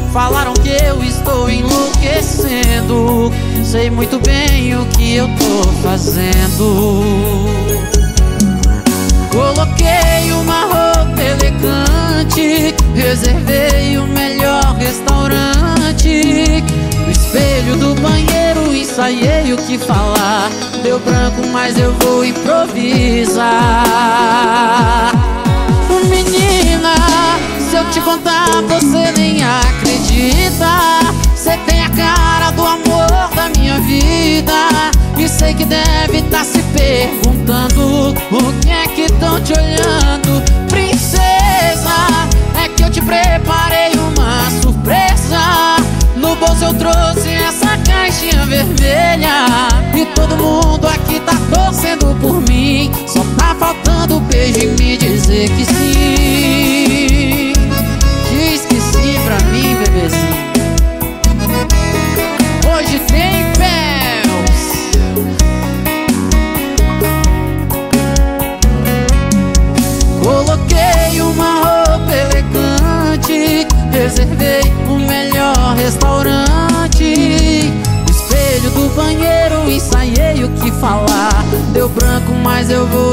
Falaram que eu estou enlouquecendo. Sei muito bem o que eu tô fazendo. Coloquei uma roupa elegante, reservei o melhor restaurante. No espelho do banheiro ensaiei o que falar. Deu branco, mas eu vou improvisar. Menina, se eu te contar você nem acredita. Você tem a cara do amor da minha vida. E sei que deve estar se perguntando o que é que estão te olhando. Princesa, é que eu te preparei uma surpresa. No bolso eu trouxe essa caixinha vermelha. E todo mundo aqui tá torcendo por mim. Só tá faltando um beijo e me dizer que sim. Diz que sim pra mim, bebezinho. Hoje tem Pels. Coloquei uma roupa elegante, reservei o melhor restaurante. No espelho do banheiro ensaiei o que falar. Deu branco, mas eu vou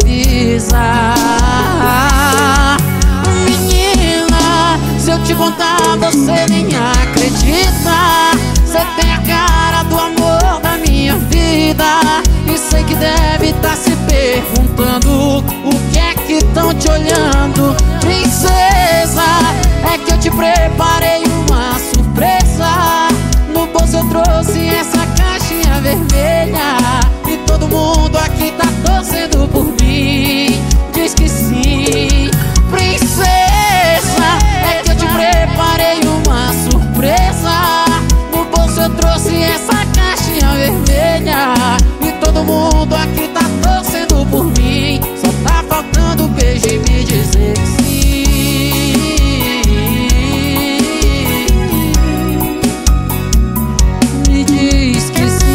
improvisar. Menina, se eu te contar você nem acredita. Você tem a cara do amor da minha vida. E sei que deve estar se perguntando o que é que estão te olhando. Princesa, é que eu te preparei uma surpresa. No bolso eu trouxe essa caixinha vermelha. E todo mundo aqui tá torcendo por mim. Diz que sim. Princesa, é que eu te preparei uma surpresa. No bolso eu trouxe essa caixinha vermelha. E todo mundo aqui tá torcendo por mim. Só tá faltando um beijo e me dizer que sim. Me diz que sim.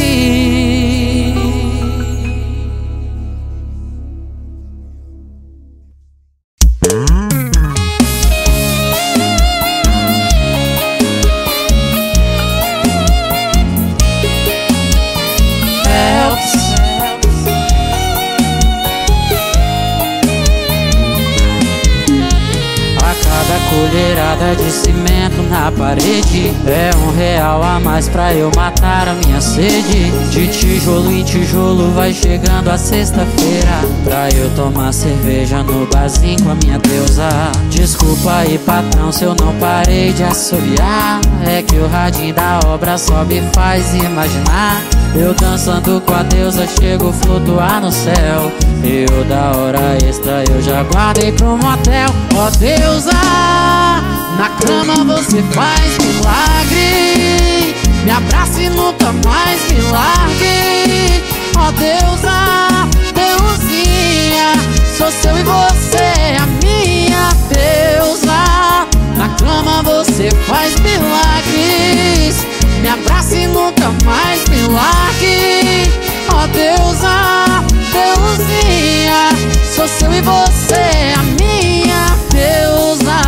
Colherada de cimento na parede é R$1 a mais pra eu matar a minha sede. De tijolo em tijolo vai chegando a sexta-feira pra eu tomar cerveja no barzinho com a minha deusa. Desculpa aí, patrão, se eu não parei de assobiar. É que o radinho da obra só me faz imaginar eu dançando com a deusa, chego a flutuar no céu. Eu da hora extra eu já guardei pro motel. Ó deusa, na cama você faz milagre. Me abraça e nunca mais me largue. Ó deusa, deusinha, sou seu e você é a minha deusa. Na cama você faz milagres. Me abraça e nunca mais me largue. Ó deusa, deusinha, sou seu e você é a minha deusa.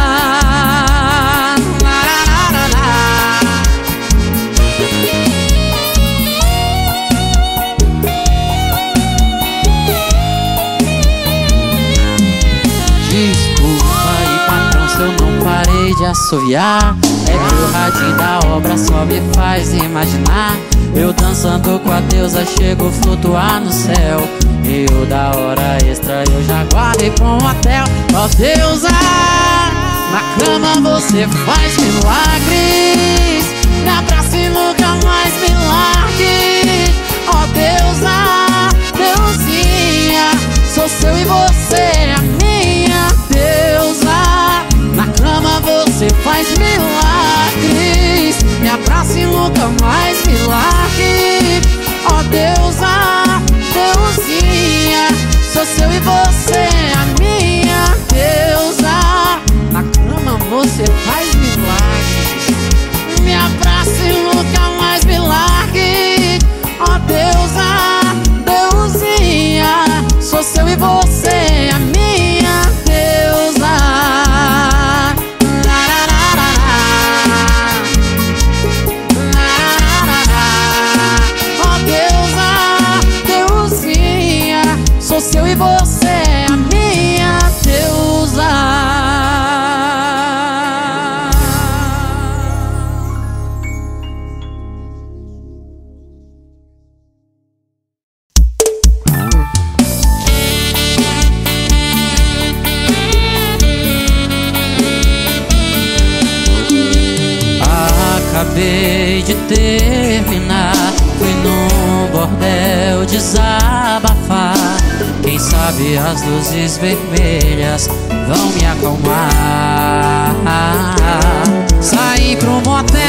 Desculpa aí, patrão, se eu não parei de assoviar. É que o radinho da obra só me faz imaginar eu dançando com a deusa, chego a flutuar no céu. Eu da hora extra eu já guardei pra um hotel. Ó deusa, na cama você faz milagres. Me abraça e nunca mais me largue. Ó deusa, deusinha, sou seu e você é a minha deusa. Na cama você faz milagres. Me abraça e nunca mais me largue. Ó deusa, deusinha, sou seu e você é a minha deusa. Na cama você faz milagres. Me abraça e nunca mais me largue. Ó deusa, deusinha, sou seu e você é a minha deusa. acabei de terminar. Fui num bordel desabafar. Quem sabe as luzes vermelhas vão me acalmar. Saí pro motel,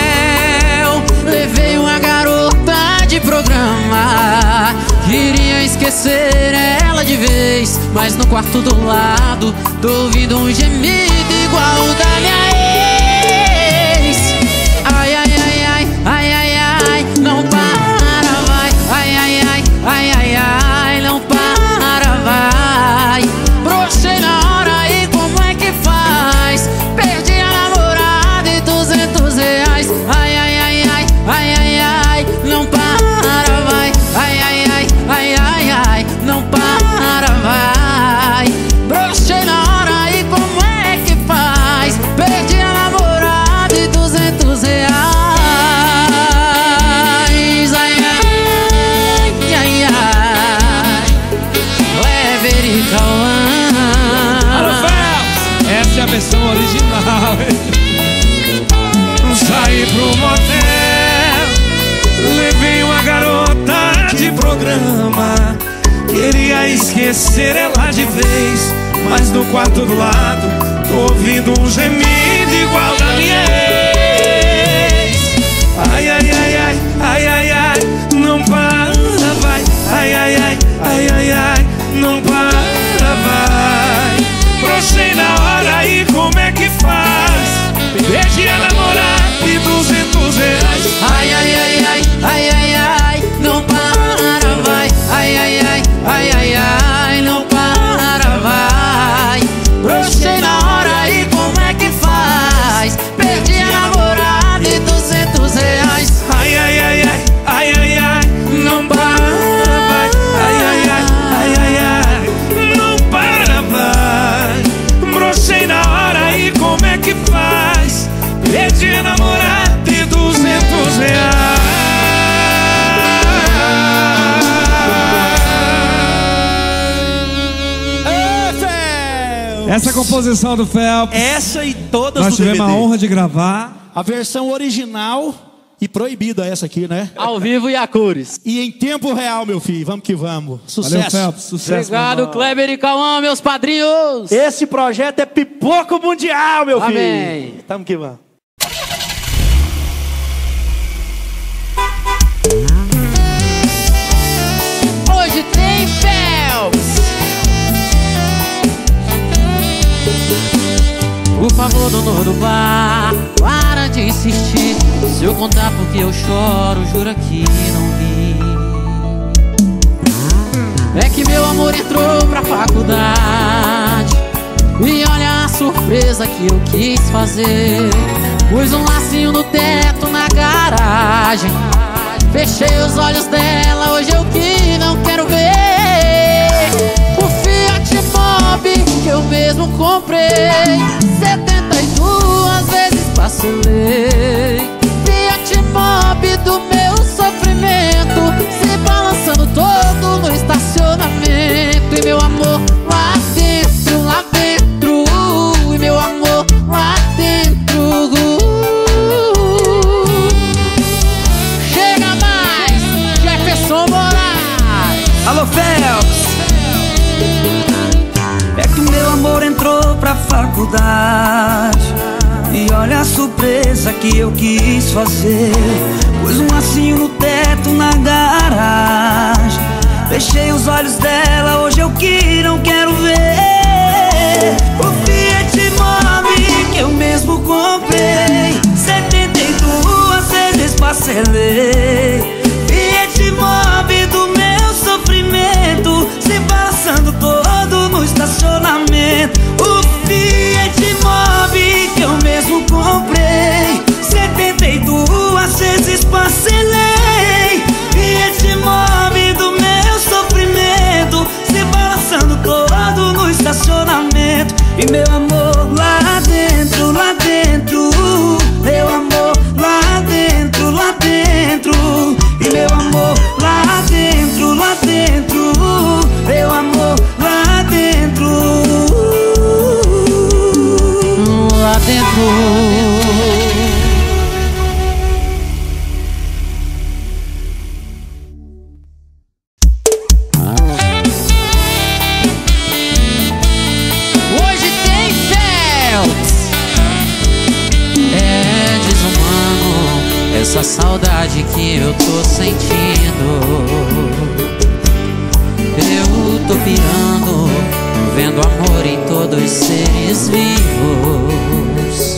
levei uma garota de programa. Queria esquecer ela de vez, mas no quarto do lado tô ouvindo um gemido igual o da minha ex. Ai, ai, ai, ai, ai, ai, ai, não para, vai. Ai, ai, ai, ai, ai, ai, não para, vai. Brochei na hora e como é que faz? Perdi a namorada e R$200. Ai, ai, ai, ai, ai, ai, ai, não para, vai. Ai, ai, ai, ai, ai, ai, não para, vai. Brochei na hora e como é que faz? Perdi a namorada e R$200. Ai, ai, ai, ai, Kleber e Cauã. Alô, Phelps, essa é a versão original, hein? Saí pro motel, levei uma garota de programa. Queria esquecer ela de vez, mas no quarto do lado tô ouvindo um gemido igual da minha ex. Ai, ai, ai, ai, ai, ai, ai, não para, vai. Ai, ai, ai, ai, ai, ai, não para, vai. Brochei na hora e como é que faz? Perdi a namorada e R$200. Ai, ai, ai, ai, ai, ai, ai, não para, vai. Ai, ai, ai, ai, ai, ai, não para, vai. Brochei na hora e como é que faz? Perdi a namorada e R$200. Ai, ai, ai, ai, ai, ai, ai, não para, vai. Ai, ai, ai, ai, ai, ai, não para, vai. Brochei na hora e como é que faz? Perdi a namorada e R$200. Essa composição do Phelps, essa e todas nós do DVD. tivemos a honra de gravar. A versão original e proibida essa aqui, né? Ao vivo e a cores. E em tempo real, meu filho. Vamos que vamos. Sucesso. Valeu, Phelps. Sucesso. Obrigado, Kleber e Cauã, meus padrinhos. Esse projeto é pipoco mundial, meu filho. Amém. Tamo que vamos. Hoje tem Phelps. Por favor, dono do bar, para de insistir. Se eu contar porque eu choro, jura que não vi. É que meu amor entrou pra faculdade e olha a surpresa que eu quis fazer. Pus um lacinho no teto na garagem, fechei os olhos dela, hoje eu que não quero ver. O Fiat Mobi que eu mesmo comprei, 72 vezes parcelei. Fiat Mobi do meu sofrimento, se balançando todo no estacionamento. E meu amor lá dentro, lá dentro. E meu amor lá dentro. Chega mais, Jefferson Moraes. Alô, Phelps. É que meu amor entrou pra faculdade e olha a surpresa que eu quis fazer. Pus um lacinho no teto na garagem, fechei os olhos dela, hoje eu que não quero ver. O Fiat Mobi que eu mesmo comprei, 72 vezes parcelei. Fiat Mobi do meu sofrimento, se balançando todo no estacionamento. O Fiat Mobi que eu mesmo comprei, 72 vezes parcelei. Fiat Mobi do meu sofrimento, se balançando todo no estacionamento. E meu amor lá dentro, lá dentro. Meu amor lá dentro, lá dentro. E meu amor lá dentro, lá dentro. Meu amor lá dentro. Lá dentro. essa saudade que eu tô sentindo. Eu tô pirando, vendo amor em todos os seres vivos.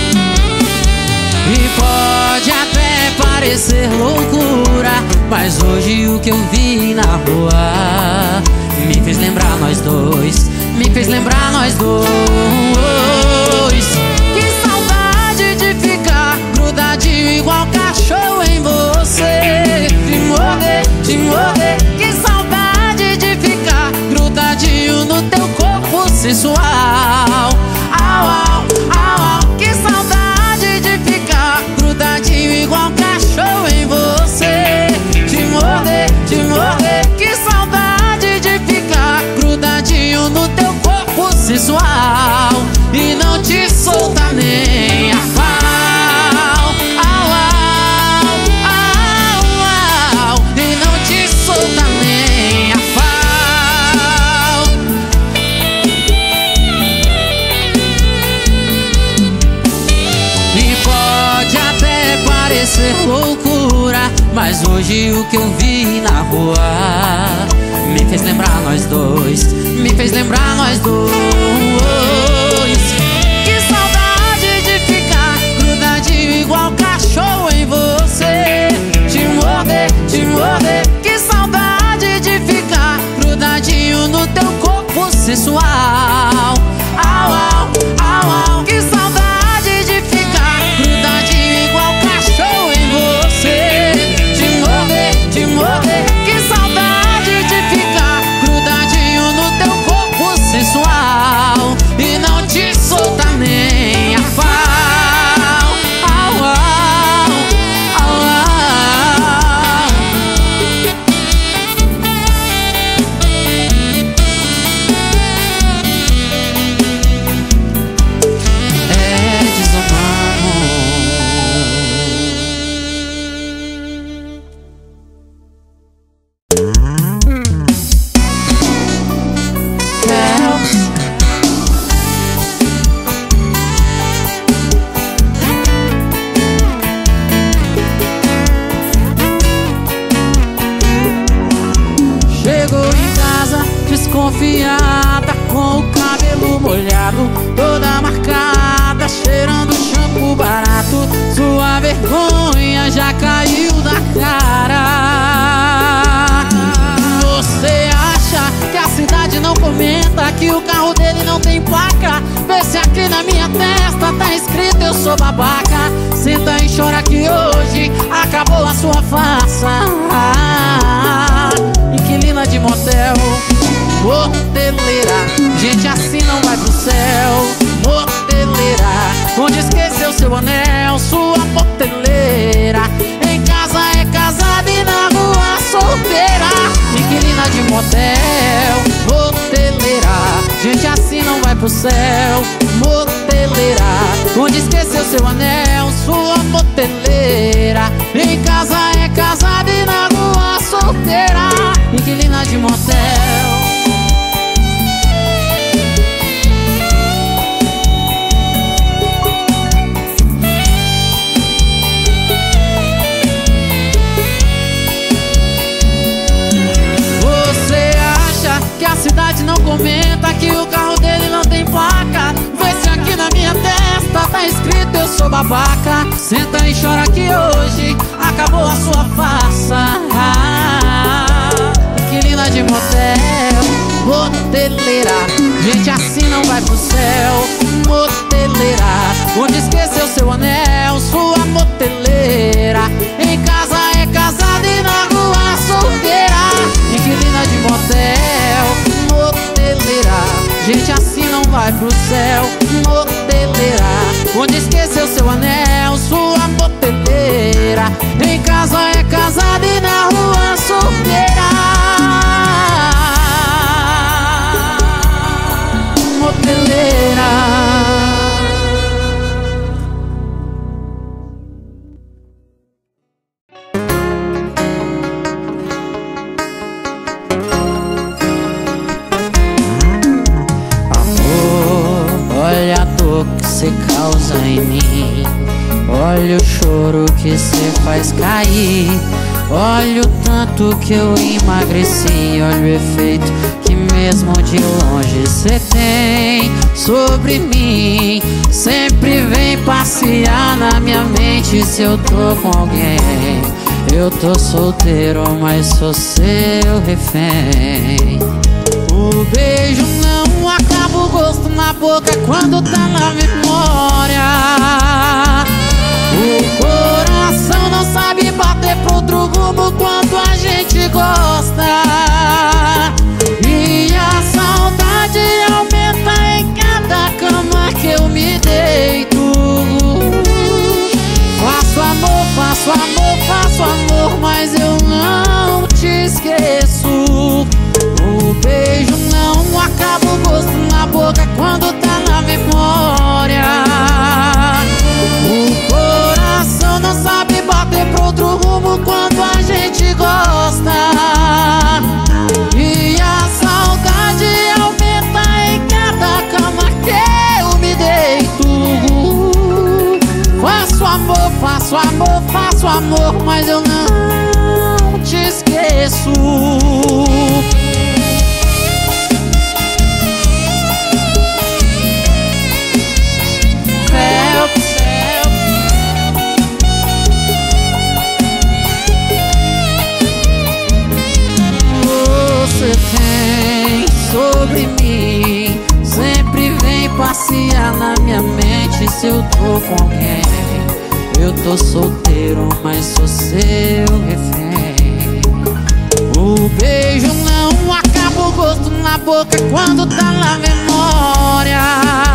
E pode até parecer loucura, mas hoje o que eu vi na rua me fez lembrar nós dois, me fez lembrar nós dois. Que saudade de ficar grudadinho igual cachorro em você, de morder, de morder. Que saudade de ficar grudadinho no teu corpo sensual. Au, au, au, au. Que saudade de ficar grudadinho igual cachorro em você, de morder, de morder. Que saudade de ficar grudadinho no teu corpo sensual e não te soltar nem a pau. Au, au, au, au. E não te soltar nem a pau. E pode até parecer loucura, mas hoje o que eu vi na rua me fez lembrar nós dois, me fez lembrar nós dois. Que saudade de ficar grudadinho igual cachorro em você, de morder, de morder. Que saudade de ficar grudadinho no teu corpo sensual. Au, au, au, au. Que saudade de ficar grudadinho igual cachorro em você, de morder, de morder. Que saudade de ficar grudadinho no teu corpo sensual e não te soltar nem a pau. Au, au, au, au. É desumano. Chegou em casa desconfiada, com o cabelo molhado, toda marcada, cheirando shampoo barato. Sua vergonha já caiu da cara. Você acha que a cidade não comenta que o carro dele não tem placa? Vê se aqui na minha testa tá escrito eu sou babaca. Senta e chora que hoje acabou a sua farsa. Inquilina de motel, moteleira, gente assim não vai pro céu. Moteleira, onde esqueceu seu anel, sua moteleira. Em casa é casada e na rua solteira. Inquilina de motel, moteleira, gente assim não vai pro céu. Moteleira, onde esqueceu seu anel, sua moteleira. Em casa é casada e na rua solteira. Inquilina de motel. Você acha que a cidade não comenta que o carro dele não tem placa? Vê se aqui na minha testa tá escrito eu sou babaca. Senta e chora que hoje acabou a sua farsa. Inquilina de motel, moteleira, gente assim não vai pro céu. Moteleira, onde esqueceu seu anel, sua moteleira. Em casa é casada e na rua solteira. Inquilina de motel, moteleira, gente assim não vai pro céu. Moteleira, onde esqueceu seu anel, sua moteleira. Em casa é casada e na rua solteira. Moteleira. Amor, olha a dor que você causa em mim. Olha o choro que cê faz cair. Olha o tanto que eu emagreci. Olha o efeito que mesmo de longe cê tem sobre mim. Sempre vem passear na minha mente se eu tô com alguém. Eu tô solteiro, mas sou seu refém. O beijo não acaba, o gosto na boca quando tá na memória. O coração não sabe bater pro outro rumo quando a gente gosta. E a saudade aumenta em cada cama que eu me deito. Faço amor, faço amor, faço amor, mas eu não te esqueço. O beijo não acaba, o gosto na boca quando tá na memória. O coração não sabe bater pro outro rumo quando a gente gosta. E a saudade aumenta em cada cama que eu me deito. Faço amor, faço amor, faço amor, mas eu não te esqueço. Você tem sobre mim, sempre vem passear na minha mente se eu tô com alguém. Eu tô solteiro, mas sou seu refém. O beijo não acaba, o gosto na boca quando tá na memória.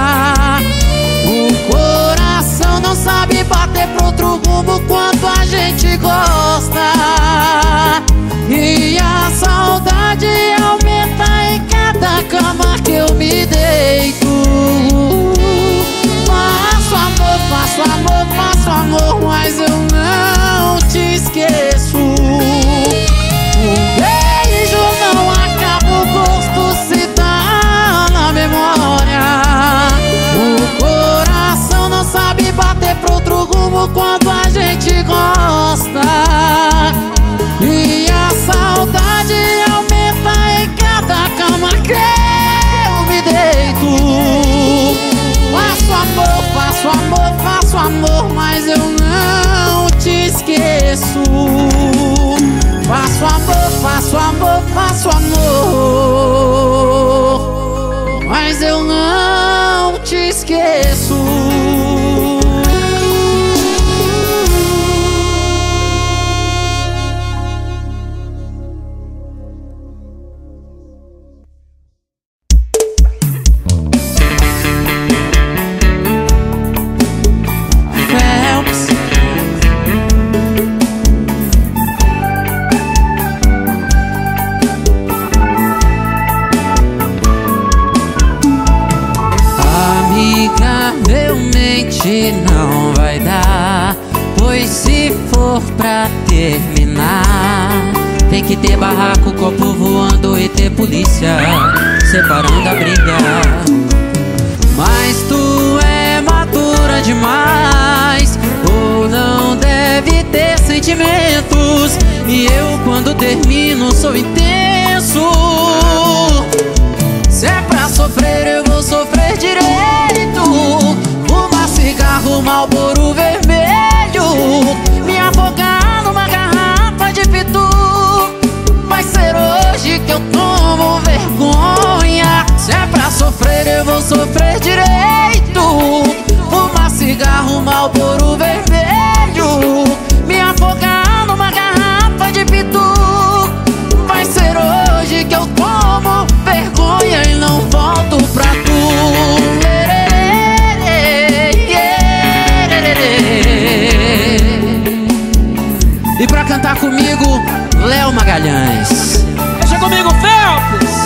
O coração não sabe bater pro outro rumo quando a gente gosta. E a saudade aumenta em cada cama que eu me deito. Faço amor, faço amor, faço amor, mas eu não te esqueço. O beijo não acaba, o gosto se dá na memória. O coração não sabe bater pro outro rumo quando a gente gosta. E a saudade aumenta em cada cama que eu me deito. Faço amor, faço amor, faço amor, mas eu não te esqueço. Faço amor, faço amor, faço amor, mas eu não te esqueço. Não vai dar, pois se for pra terminar, tem que ter barraco, copo voando e ter polícia separando a briga. Mas tu é madura demais, ou não deve ter sentimentos. E eu quando termino sou intenso. Se é pra sofrer eu vou sofrer direito. Cigarro, Marlboro vermelho, me afogar numa garrafa de pitu. Vai ser hoje que eu tomo vergonha. Se é pra sofrer eu vou sofrer direito. Fumar cigarro, Marlboro vermelho, me afogar numa garrafa de pitu. Vai ser hoje que eu tomo vergonha e não volto pra tu. E pra cantar comigo, Léo Magalhães. Deixa comigo, Phelps.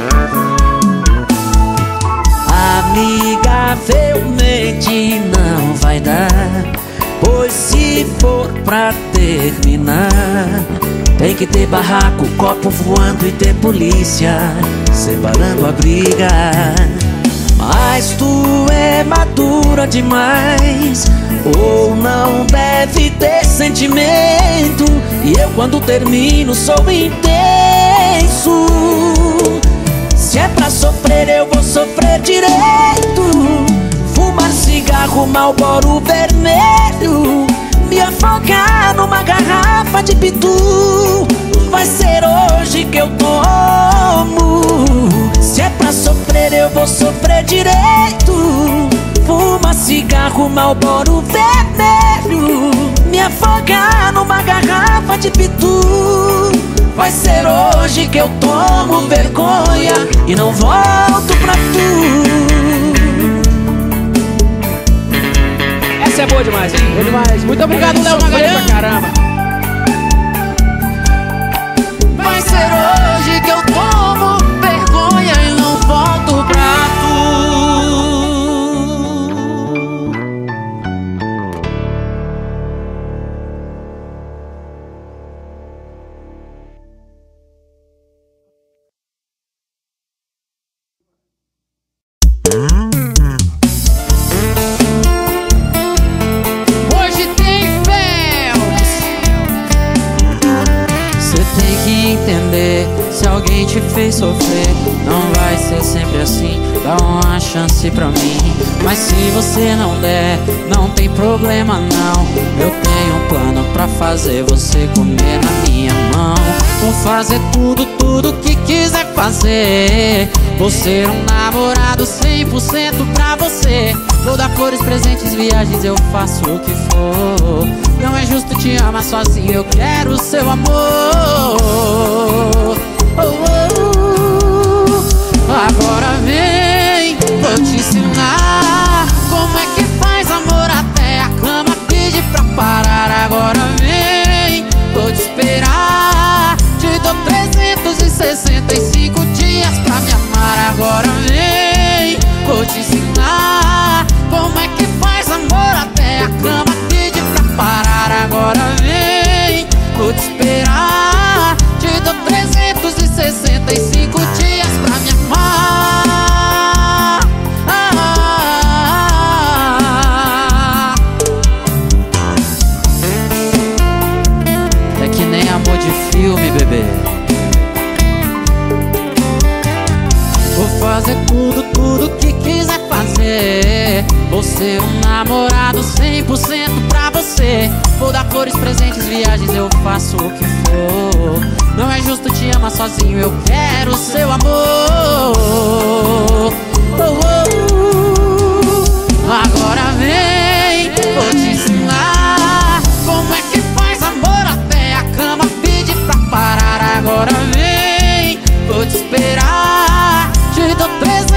Amigavelmente não vai dar, pois se for pra terminar, tem que ter barraco, copo voando e ter polícia separando a briga. Mas tu é madura demais, ou não deve ter sentimento, e eu quando termino sou intenso. Se é pra sofrer eu vou sofrer direito. Fumar cigarro, Marlboro vermelho, me afogar numa garrafa de pitu. Vai ser hoje que eu tomo. Se é pra sofrer eu vou sofrer direito. Fuma cigarro, Marlboro vermelho, me afogar numa garrafa de pitu. Vai ser hoje que eu tomo vergonha e não volto pra tu. Essa é boa demais, hein? Boa demais. Muito obrigado, Léo Magalhães. Caramba. Vai ser hoje que eu tomo vergonha e não volto pra tu. Hoje tem Phelps. Cê tem que entender, se alguém te fez sofrer, não vai ser sempre assim. Dá uma chance pra mim. Mas se você não der, não tem problema não. Eu tenho um plano pra fazer você comer na minha mão. Vou fazer tudo que quiser fazer. Vou ser um namorado 100% pra você. Vou dar flores, presentes, viagens, eu faço o que for. Não é justo te amar sozinho, eu quero o seu amor. Agora vem, vou te ensinar como é que faz amor até a cama pedir pra parar. Agora vem, vou te esperar. Te dou 365 dias pra me amar. Agora vem, vou te ensinar como é que faz amor até a cama pedir pra parar. Agora vem, vou te esperar. Te dou 365 dias pra me amar. É que nem amor de filme, bebê. Vou fazer tudo que quiser fazer. Vou ser um namorado 100% pra você. Vou dar flores, presentes, viagens, eu faço o que for. Não é justo te amar sozinho, eu quero o seu amor. Agora vem, vou te ensinar como é que faz amor até a cama pedir pra parar. Agora vem, vou te esperar. Te dou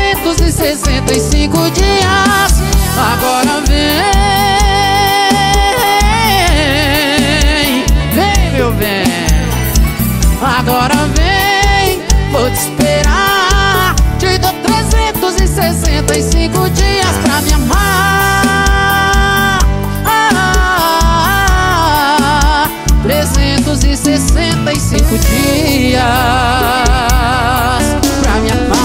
365 dias. Agora vem, meu bem. Agora vem, vou te esperar. Te dou 365 dias pra me amar. 365 dias pra me amar.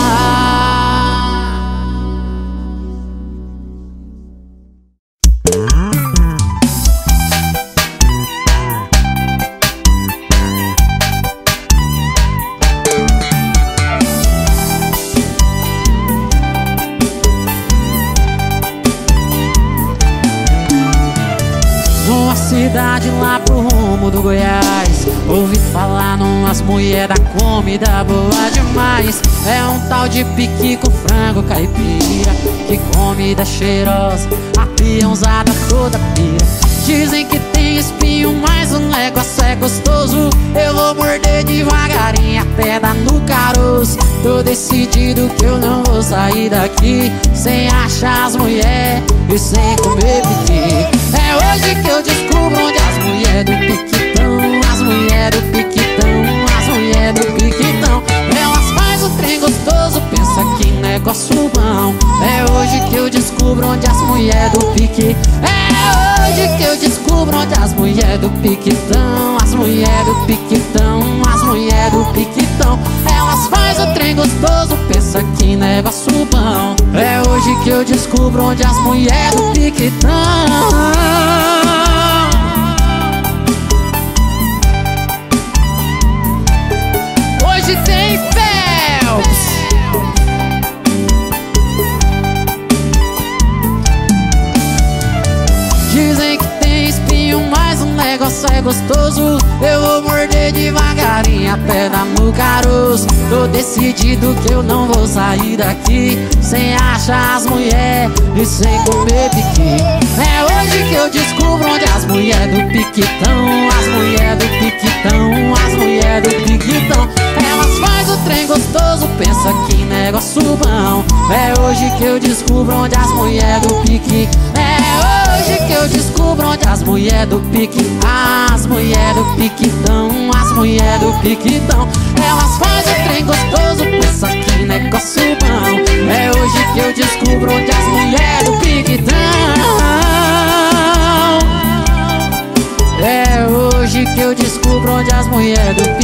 Numa cidade lá pro rumo do Goiás, ouvi falar numas mulher da comida boa demais. É um tal de piqui com frango caipira. Que comida cheirosa, a peãozada toda pira. Dizem que tem espinho, mas o negócio é gostoso. Eu vou morder devagarinho até dar no caroço. Tô decidido que eu não vou sair daqui sem achar as mulheres e sem comer piqui. É hoje que eu descubro onde as mulheres do piquitão. As mulheres do piquitão, as mulheres do piquitão. Elas fazem o trem gostoso, pensa que negócio bom. É hoje que eu descubro onde as mulheres do pique. É hoje que eu descubro onde as mulheres do piquitão. As mulheres do piquitão, as mulheres do piquitão. Elas fazem o trem gostoso, pensa que negócio bom. É hoje que eu descubro onde as mulheres do piquitão. Dizem que tem espinho, mas o negócio é gostoso. Eu vou morder devagarinho até dar no caroço. Tô decidido que eu não vou sair daqui sem achar as mulheres e sem comer piqui. É hoje que eu descubro onde as mulheres do piquitão. As mulheres do piquitão, as mulheres do piquitão. Elas faz o trem gostoso, pensa que negócio bom. É hoje que eu descubro onde as mulheres do pique. É hoje que eu descubro onde as mulheres do pique. As mulheres do piquitão, as mulheres do piquitão. Elas faz o trem gostoso, pensa que negócio bom. É hoje que eu descubro onde as mulheres do piquitão. É hoje que eu descubro onde as mulheres do piquitão.